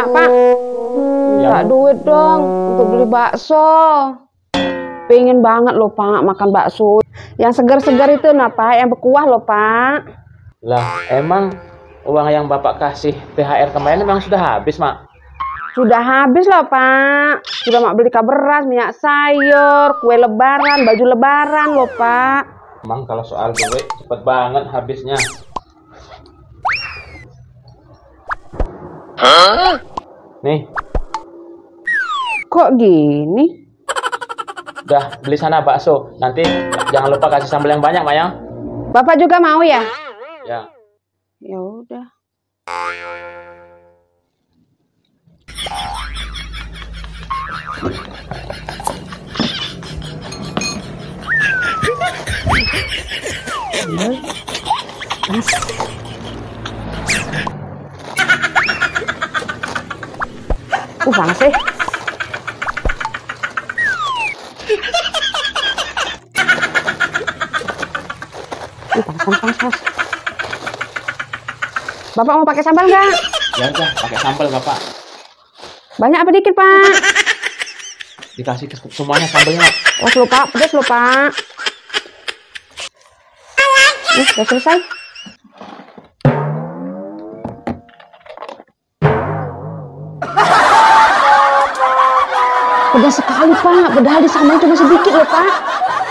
Pak? Minta duit dong untuk beli bakso. Pengen banget loh Pak makan bakso. Yang segar-segar itu nah Pak, yang berkuah loh Pak. Lah, emang uang yang Bapak kasih THR kemarin memang sudah habis, Mak? Sudah habis loh Pak. Sudah mak beli beras, minyak sayur, kue lebaran, baju lebaran loh Pak. Emang kalau soal duit cepet banget habisnya. Hah? Nih, Kok gini? udah beli sana bakso. Nanti jangan lupa kasih sambal yang banyak, Mayang. Bapak juga mau ya? Ya. Ya udah. Panas sih. Panas. Bapak mau pakai sambal nggak? Ya udah, pakai sambal, Bapak. Banyak apa dikit, Pak? Dikasih semuanya sambalnya. Oh, lupa, pedas lupa. Udah selesai. Pedas sekali, Pak. Padahal di sambal cuma sedikit loh, Pak.